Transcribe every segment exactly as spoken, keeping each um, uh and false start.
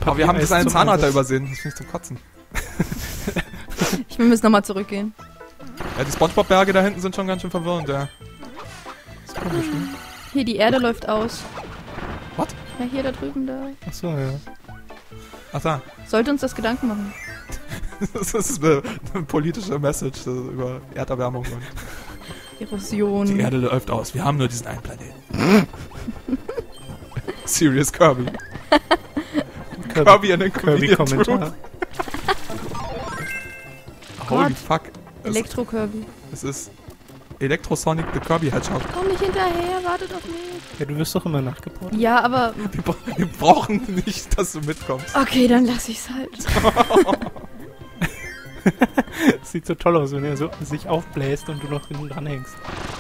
Aber wir haben das einen Zahnrad übersehen. Das finde ich zum Kotzen. Wir müssen nochmal zurückgehen. Ja, die Spongebob-Berge da hinten sind schon ganz schön verwirrend, ja. Das ist komisch, ne? Hier, die Erde läuft aus. Was? Ja, hier da drüben, da. Achso, ja. Ach da. Sollte uns das Gedanken machen. Das ist eine, eine politische Message äh, über Erderwärmung und Erosion. die Erde läuft aus. Wir haben nur diesen einen Planeten. Serious Kirby. Kirby, Kirby an den Kirby-Kommentar. Holy Gott. fuck. Es, Elektro-Kirby. es ist Electrosonic the Kirby Hedgehog. Komm nicht hinterher, wartet auf mich. Ja, du wirst doch immer nachgebaut. Ja, aber... Wir, bra wir brauchen nicht, dass du mitkommst. Okay, dann lass ich's halt. Sieht so toll aus, wenn er so sich aufbläst und du noch hinten dran hängst.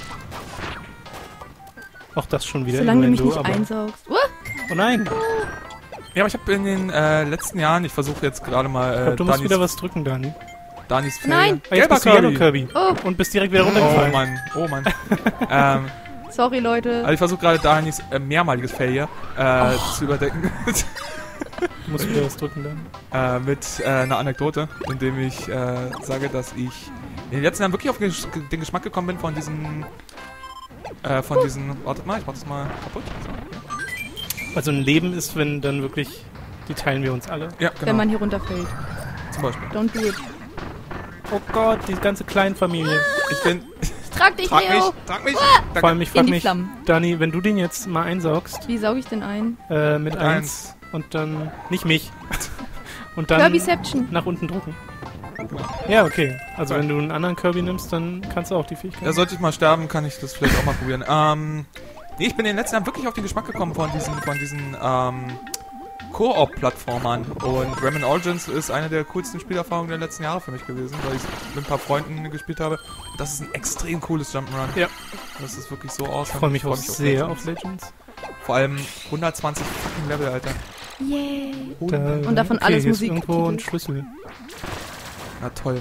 Auch das schon wieder. Solange du mich Innuendo, nicht aber- einsaugst. Uh, Oh nein! Ja, aber ich habe in den äh, letzten Jahren, ich versuche jetzt gerade mal Ich äh, glaub, du musst Danis, wieder was drücken, Dani. Danis Fell. Nein. Ah, jetzt Gelber bist du Yellow Kirby. oh, Und bist direkt wieder Oh runtergefallen. Mann, oh Mann. ähm, sorry, Leute. also ich versuche gerade Danis äh, mehrmaliges Fell hier äh, zu überdecken. Du musst wieder was drücken, dann. äh, mit äh, einer Anekdote, indem ich äh, sage, dass ich in den letzten Jahren wirklich auf gesch den Geschmack gekommen bin von diesen äh, von diesen, wartet mal, ich mach das mal kaputt. So. Also ein Leben ist, wenn dann wirklich, die teilen wir uns alle. Ja, genau, Wenn man hier runterfällt. zum Beispiel. Don't do it. Oh Gott, die ganze Kleinfamilie. Ich bin, Trag dich, trag mich, Leo. trag mich, Vor allem, ich In frag die mich, Flammen. Dani, wenn du den jetzt mal einsaugst, Wie sauge ich den ein? äh, mit Mit eins und dann, nicht mich, und dann Kirbyception. nach unten drücken. Ja, okay. Also Okay. wenn du einen anderen Kirby nimmst, dann kannst du auch die Fähigkeit. Ja, sollte ich mal sterben, kann ich das vielleicht auch mal probieren. Ähm, nee, ich bin in den letzten Jahren wirklich auf den Geschmack gekommen von diesen, von diesen, ähm, Koop-Plattformern. Und Rayman Origins ist eine der coolsten Spielerfahrungen der letzten Jahre für mich gewesen, weil ich mit ein paar Freunden gespielt habe. Und das ist ein extrem cooles Jump'n'Run. Ja. Das ist wirklich so awesome. Ich freue mich freu auch sehr auf Legends. Vor allem hundertzwanzig fucking Level, Alter. Yay. Da, Und davon okay, alles hier ist Musik. irgendwo ein Schlüssel. Na toll.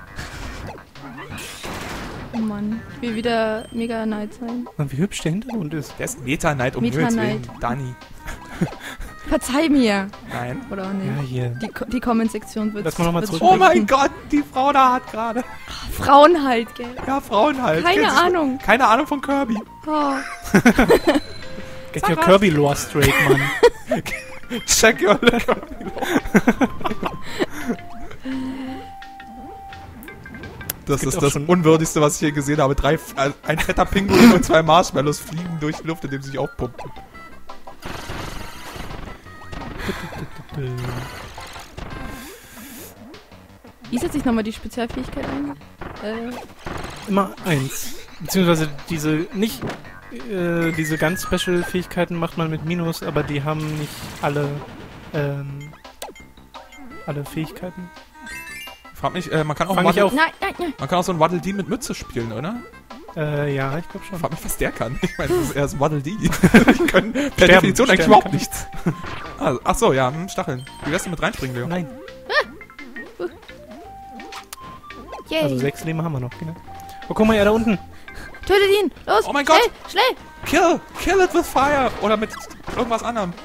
Oh Mann. Ich will wieder Mega Knight sein. Und wie hübsch der Hintergrund ist. Der ist Meta Knight, um Meta Himmels Willen. Knight. Dani. Verzeih mir. Nein. Oder auch Ja, nicht. hier. Die, Ko- die Comment-Sektion wird... Lass mal noch mal wird zurück. Oh mein sprechen. Gott, die Frau da hat gerade. Frauen halt, gell? Ja, Frauen halt. Keine Kennst du- Ahnung. Keine Ahnung von Kirby. Oh. Get Sag your was. Kirby lore straight, Mann. Check your Kirby. Das Gibt ist auch das schon- Unwürdigste, was ich hier gesehen habe. Drei, F- äh, ein fetter Pinguin und zwei Marshmallows fliegen durch die Luft, indem sie sich aufpumpen. Wie setze ich nochmal die Spezialfähigkeit ein? Äh, Immer eins. Beziehungsweise diese nicht äh, diese ganz Special-Fähigkeiten macht man mit Minus, aber die haben nicht alle ähm, alle Fähigkeiten. Frag mich, äh, man kann auch, Fang ich Waddle, auf. nein, nein, nein. man kann auch so ein Waddle Dee mit Mütze spielen, oder? Äh, ja, ich glaube schon. Frag mich, was der kann. Ich meine, das ist erst ein Waddle Dee. Die können per Sterben, Definition eigentlich sterben überhaupt kann. nichts. Ah, ach so, ja, hm, Stacheln. Wie wär's denn mit reinspringen, Leo? Nein, Yay. also sechs Leben haben wir noch, genau. Oh, guck mal, ja, da unten. Tötet ihn. Los. Oh mein schnell, Gott. Schnell. Kill! Kill it with fire! Oder mit irgendwas anderem.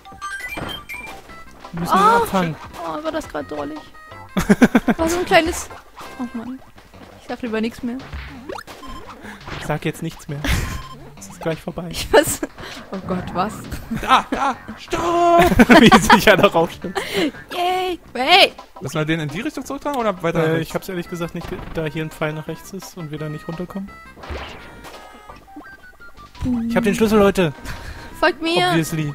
Wir müssen ihn Oh. abfangen. Oh, war das gerade drollig. War so ein kleines... Oh Mann. Ich sag lieber nichts mehr. Sag jetzt nichts mehr. Es ist gleich vorbei. Ich was... Oh Gott, was? Da, da, stopp! Wie sich einer raufstimmt. Yay. Hey. Lassen wir den in die Richtung zurücktragen oder weiter? Äh, rechts? ich hab's ehrlich gesagt nicht, ge- da hier ein Pfeil nach rechts ist und wir da nicht runterkommen. Ich hab den Schlüssel, Leute. Folgt mir. Obviously.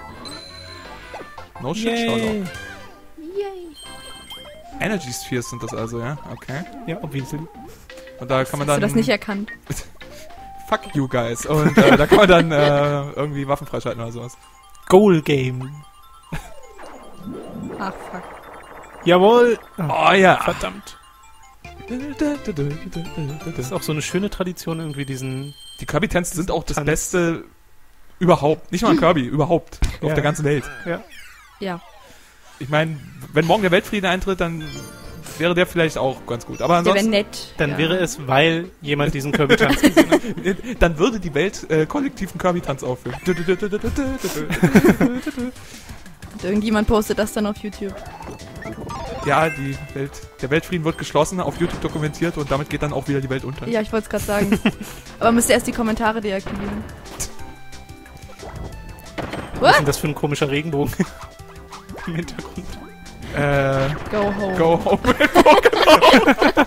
No shit, Sherlock. Yay. Yay. Energy Spheres sind das also, ja? Okay. Ja, obviously. Und da kann man Hast dann... du das nicht erkannt? Fuck you guys. Und äh, da kann man dann äh, irgendwie Waffen freischalten oder sowas. Goal Game. Ach, fuck. Jawohl. Oh ja! Verdammt. Das ist auch so eine schöne Tradition, irgendwie diesen... Die Kirby-Tänze sind auch das Tanz. Beste überhaupt. Nicht nur an Kirby, überhaupt. Auf Ja. der ganzen Welt. Ja. Ich meine, wenn morgen der Weltfrieden eintritt, dann wäre der vielleicht auch ganz gut. Aber Der wäre ansonsten, nett. Dann ja. wäre es, weil jemand diesen Kirby-Tanz gesehen hat. dann würde die Welt äh, kollektiv einen Kirby-Tanz aufführen. Irgendjemand postet das dann auf YouTube. Ja, die Welt, der Weltfrieden wird geschlossen, auf YouTube dokumentiert und damit geht dann auch wieder die Welt unter. Ja, ich wollte es gerade sagen. Aber müsst ihr erst die Kommentare deaktivieren. Was ist denn das für ein komischer Regenbogen im Hintergrund? Äh, Go home. Go home with Pokémon.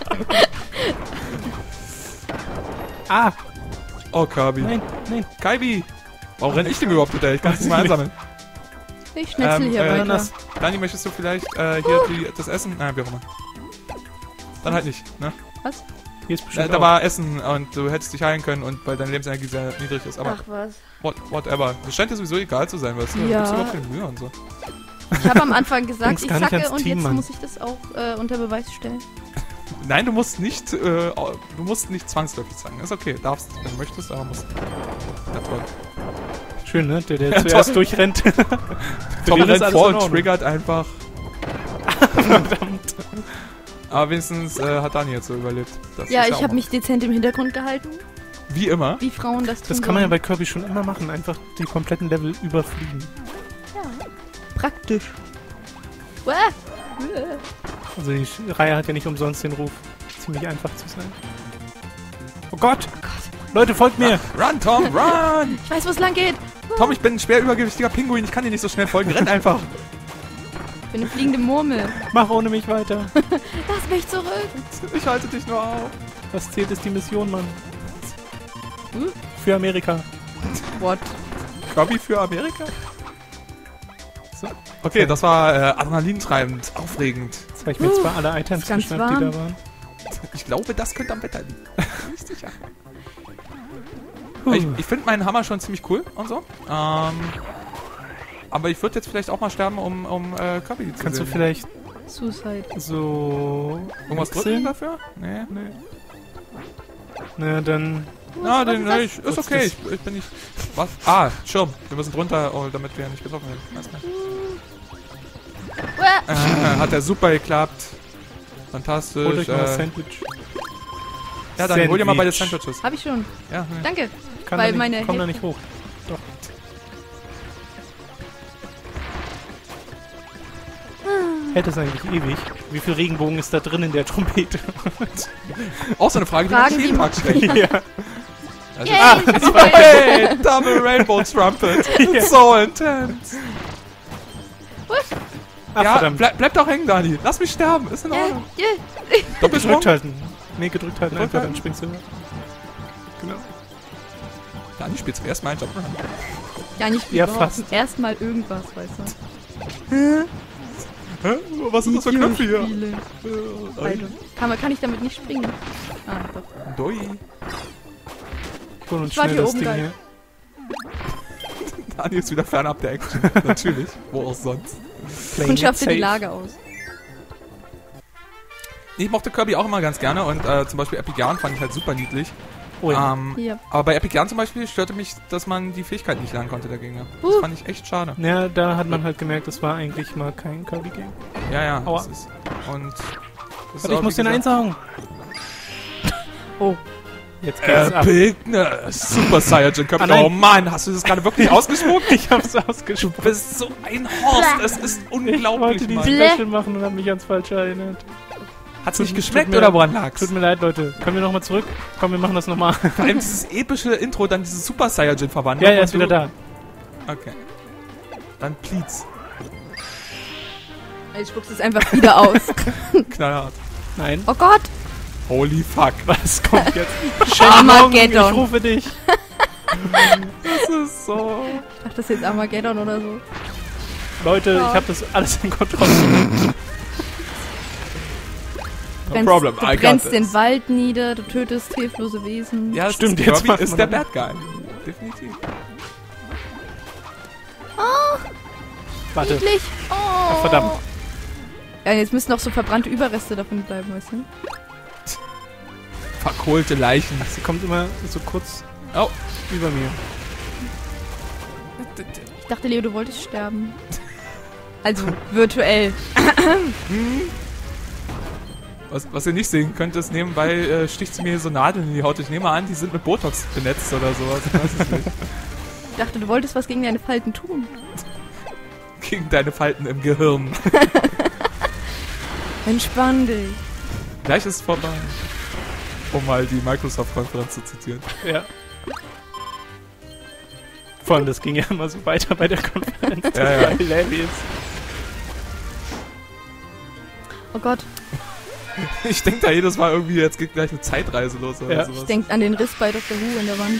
Ah! Oh, Kirby. Nein, nein. Kaibi. Warum renn ich denn überhaupt hinterher? Ich kann es nicht mal einsammeln. Ich schnetzel Ähm, hier äh, weiter. das- Dani, möchtest du vielleicht äh, hier die, das Essen? Nein, wie auch immer. Dann halt nicht, ne? Hier ist Äh, bestimmt da auch. war Essen und du hättest dich heilen können und weil deine Lebensenergie sehr niedrig ist. Aber Ach was. what, whatever. Das scheint dir sowieso egal zu sein, weißt du? Ja. Du gibst überhaupt keine Mühe und so. Ich habe am Anfang gesagt, Denkst ich gar nicht zacke ans und Team, jetzt Mann. muss ich das auch äh, unter Beweis stellen. Nein, du musst nicht, äh, du musst nicht zwangsläufig sagen. Ist okay, darfst, wenn du möchtest, aber musst. Ja, toll. Schön, ne? Der, der Ja, zuerst toll. durchrennt. Für Tom den ist rennt alles vor in und Ordnung. triggert einfach. Verdammt. Aber wenigstens äh, hat Dani jetzt so überlebt. Das Ja, ist ich auch habe mal- mich dezent im Hintergrund gehalten, Wie immer. wie Frauen das tun. Das kann man ja sollen. bei Kirby schon immer machen. Einfach die kompletten Level überfliegen. Praktisch. Uah. Uah. Also die Sch- Reihe hat ja nicht umsonst den Ruf, ziemlich einfach zu sein. Oh Gott! Leute, folgt mir! Run, Tom, run! Ich weiß, wo es lang geht. Tom, ich bin ein schwer übergewichtiger Pinguin, ich kann dir nicht so schnell folgen. Renn einfach. Ich bin eine fliegende Murmel. Mach ohne mich weiter. Lass mich zurück. Ich halte dich nur auf. Was zählt, ist die Mission, Mann. Hm? Für Amerika. What? Kirby für Amerika? So. Okay, das war äh, adrenalintreibend, aufregend. Jetzt habe ich mir Uh, zwar alle Items ist ganz geschnappt, die warm. da waren. Ich glaube, das könnte am Wetter liegen. Nicht sicher. Puh. Ich, ich finde meinen Hammer schon ziemlich cool und so. Ähm, aber ich würde jetzt vielleicht auch mal sterben, um, um äh, Kirby zu Kannst du sehen. vielleicht Suicide. so... irgendwas wechseln? drücken dafür? Nee. Nee. Na, dann... Na, Was den, ist das? nee, ich, ist Was okay. ist Ich, ich bin nicht. Was? Ah, Schirm. Wir müssen drunter, oh, damit wir nicht getroffen werden. Alles klar. Uah. Äh, hat ja super geklappt. Hol Fantastisch. euch mal ein Äh, Sandwich. ja, dann hol dir mal beide Sandwich. Sandwiches. Hab ich schon. Ja, nee. Danke. Kann Weil da nicht, meine komm da Hälfte- nicht hoch. Doch. Hält es eigentlich ewig? Wie viel Regenbogen ist da drin in der Trompete? Auch so eine Frage, die Fragen, man nicht jeden die- Tag stellt. ja. Also, Yay, ah, ich hab it's gewonnen. okay. Double Rainbow Trumpet. It's so intense. Ach, ja, verdammt. bleib, bleib doch hängen, Dani. Lass mich sterben. Ist in Ja, Ordnung. ja. Doppelsprung. Gedrückt halten. Nee, gedrückt halten, Gedrückt einfach, halten? dann springst du. Genau. Dani spielt zum ersten Mal einen Jump. Ja, nicht Ja, überhaupt. fast. Erstmal irgendwas, weißt du. Hä? Was sind das für Knöpfe hier? Videospiele. Äh, Beide. Kann, man, kann ich damit nicht springen? Ah, doch. Doi. Ich hol uns Ich war schnell hier das oben Ding geil. hier. Dani ist wieder fernab der Action. Natürlich. Wo auch sonst. Playing Und it schaffte die safe. Lage aus. Ich mochte Kirby auch immer ganz gerne und äh, zum Beispiel Epigan fand ich halt super niedlich. Oh ja. Ähm, Hier. aber bei Epigan zum Beispiel störte mich, dass man die Fähigkeit nicht lernen konnte, der Gegner. Das Huh. fand ich echt schade. Ja, da hat man halt gemerkt, das war eigentlich mal kein Kirby-Game. Ja, ja. Aua. Das ist, und das ist Warte, ich auch, muss wie den gesagt, einsaugen. Oh. Jetzt geht's ab. Epicness. Super Saiyajin Kirby. Ah, nein. Oh Mann, hast du das gerade wirklich ausgesprochen? Ich hab's Du ausgesprochen. bist so ein Horst. Es ist Ich unglaublich, wollte die Mann. Bleh. Special machen und hab mich ans Falsche erinnert. Hat's Tut- nicht tut geschmeckt mir- oder woran lag's? Tut mir leid, Leute. Können wir nochmal zurück? Komm, wir machen das nochmal. Vor allem dieses epische Intro, dann dieses Super Saiyajin verwandeln. Ja, ja, und ist wieder du- da. Okay. Dann please. Ich spuck's es einfach wieder aus. Knallhart. Nein. Oh Gott. Holy fuck. Was kommt jetzt? Armageddon. Ich rufe dich. Das ist so... Ich dachte, das ist jetzt Armageddon oder so. Leute, Ja. ich habe das alles in Kontrolle. No Brennst, problem, du I got brennst this. den Wald nieder, du tötest hilflose Wesen. Ja, das Stimmt, ist, jetzt Kirby macht ist man der das. Bad Guy. Definitiv. Warte. Niedlich. Oh. Ach, verdammt. Ja, jetzt müssen noch so verbrannte Überreste davon bleiben, weißt du? Verkohlte Leichen. Sie kommt immer so kurz Oh. über mir. Ich dachte, Leo, du wolltest sterben. Also, virtuell. Was, was ihr nicht sehen könnt, ist nebenbei äh, sticht sie mir so Nadeln in die Haut. Ich nehme an, die sind mit Botox benetzt oder sowas. Ich weiß es nicht. Ich dachte, du wolltest was gegen deine Falten tun. gegen deine Falten im Gehirn. Entspann dich. Gleich ist es vorbei. Um mal die Microsoft-Konferenz zu zitieren. Ja. Vor allem, das ging ja immer so weiter bei der Konferenz. Das Ja, ja. war hilarious. Oh Gott, Ich denke da jedes Mal irgendwie, jetzt geht gleich eine Zeitreise los oder Ja. sowas. ich denk an den Riss bei Doktor Who in der Wand.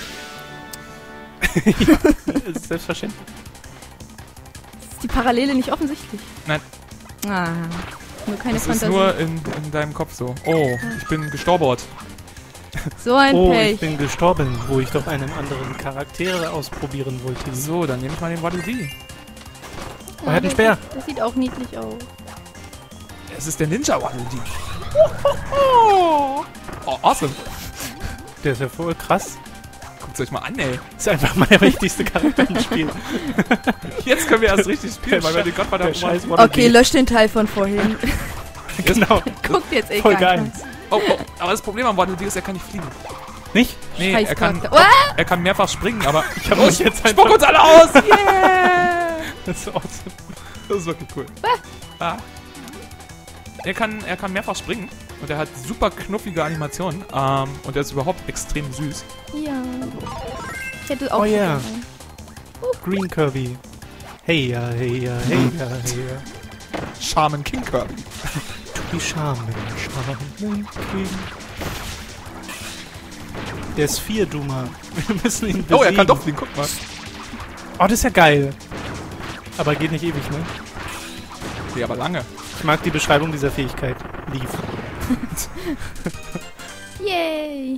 Das ist selbstverständlich. Ist die Parallele nicht offensichtlich? Nein. Ah, nur keine Das ist Fantasie. nur in, in deinem Kopf so. Oh, ich bin gestorben. So ein Oh, Pech. ich bin gestorben, wo ich doch einen anderen Charakter ausprobieren wollte. So, dann nehme ich mal den Waddle Dee. Oh, er hat einen das Speer. sieht- Das sieht auch niedlich aus. Es ist der Ninja Waddle Dee. Oh, awesome. Der ist ja voll krass. Guckt euch mal an, ey. Ist einfach mal der wichtigste Charakter im Spiel. Jetzt können wir erst richtig spielen, Der weil wir Sche- den Gottvater der scheiß Waddle Okay, Dee. lösch den Teil von vorhin. Genau. Guckt jetzt eh Folge keiner. eins. Oh, oh, aber das Problem am Waddle Dee ist, er kann nicht fliegen. Nicht? Nee, Scheiß er kann, Charakter. Ah! er kann mehrfach springen, aber Ich hab euch jetzt spuck einfach... uns alle aus! Yeah! Das ist awesome. Das ist wirklich cool. Ah. Er kann, er kann mehrfach springen und er hat super knuffige Animationen ähm, und er ist überhaupt extrem süß. Ja. Ich hätte auch Oh ja. so gerne. Green Kirby. Hey ja, hey ja, hey ja, hey ja. Shaman King Kirby. Die Schamen, Schamen, King. Der ist vier Duma. Wir müssen ihn besiegen. Oh, er kann doch fliegen, guck mal. Oh, das ist ja geil. Aber geht nicht ewig, ne? Nee, aber lange. Ich mag die Beschreibung dieser Fähigkeit. Lief. Yay.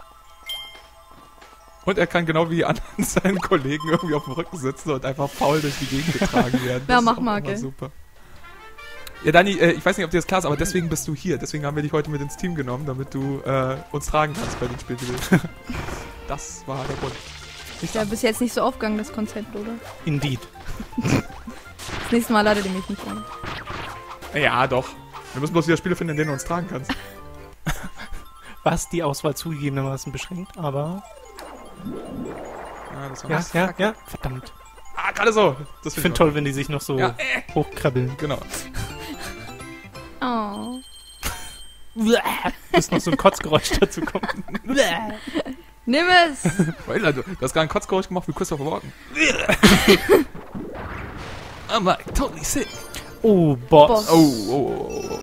Und er kann genau wie die anderen seinen Kollegen irgendwie auf dem Rücken sitzen und einfach faul durch die Gegend getragen werden. Ja, Das mach ist auch mal, immer gell. super. Ja, Dani, äh, ich weiß nicht, ob dir das klar ist, aber deswegen bist du hier. Deswegen haben wir dich heute mit ins Team genommen, damit du äh, uns tragen kannst bei den Spielgeräten. Das war der Grund. Ist ja bis jetzt nicht so aufgegangen, das Konzept, oder? Indeed. Das nächste Mal ladet ihr mich nicht ein. Ja, doch. Wir müssen bloß wieder Spiele finden, in denen du uns tragen kannst. Was die Auswahl zugegebenermaßen beschränkt, aber... Ah, das war Ja, was. ja, ja. Verdammt. Ah, gerade so. Das Ich finde toll, wenn die sich noch so Ja, äh, hochkrabbeln. genau. Oh. Bis noch so ein Kotzgeräusch dazu kommt. Nimm es! Weil, also, du hast gerade ein Kotzgeräusch gemacht wie Christopher Walken. I'm like totally sick. Oh, Boss. Boss. Oh, oh, oh, oh.